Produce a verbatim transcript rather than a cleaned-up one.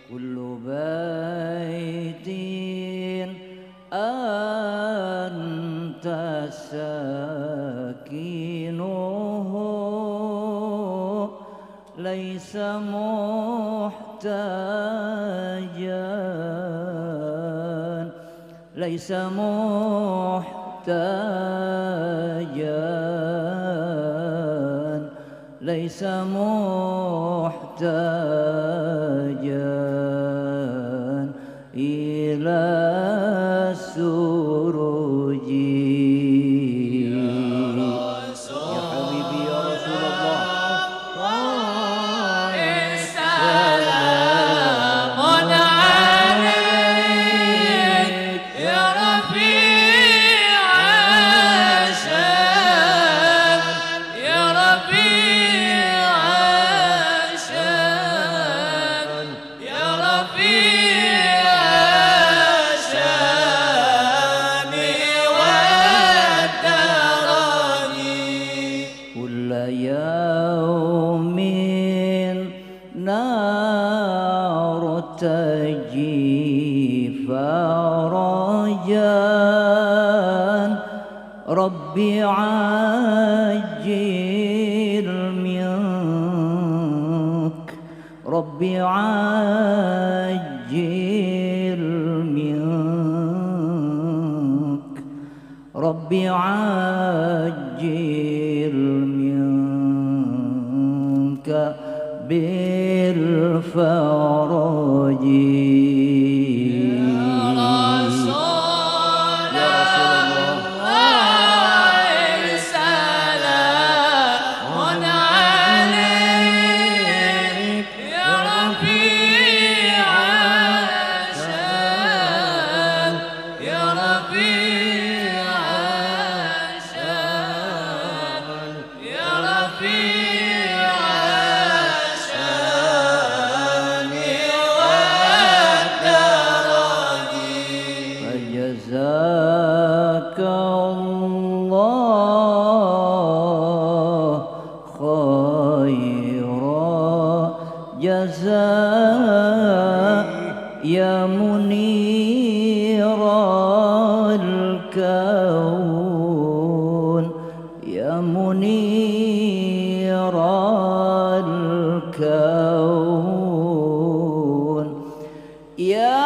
كل بيت أنت ساكنه ليس محتاجا ليس محتاجا ليس محتاجا إلى السروج يا حبيبي يا رسول الله سلام عليك يا رفيع الشان يا رفيع الشان يا رفيع الشان والدرج كل يوم نار تجي فرجا ربي عجل منك ربي عجل منك ربي عجل منك بالفرج جزاك الله خيرا جزاء يا منير الكون يا منير الكون يا